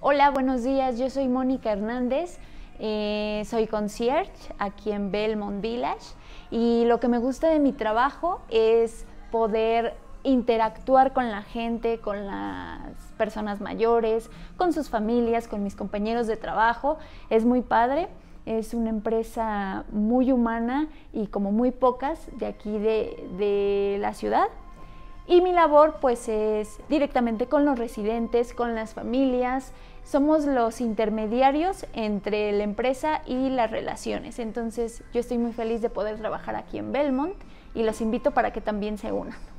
Hola, buenos días. Yo soy Mónica Hernández, soy concierge aquí en Belmont Village y lo que me gusta de mi trabajo es poder interactuar con la gente, con las personas mayores, con sus familias, con mis compañeros de trabajo. Es muy padre. Es una empresa muy humana y como muy pocas de aquí de la ciudad. Y mi labor pues es directamente con los residentes, con las familias. Somos los intermediarios entre la empresa y las relaciones. Entonces yo estoy muy feliz de poder trabajar aquí en Belmont y los invito para que también se unan.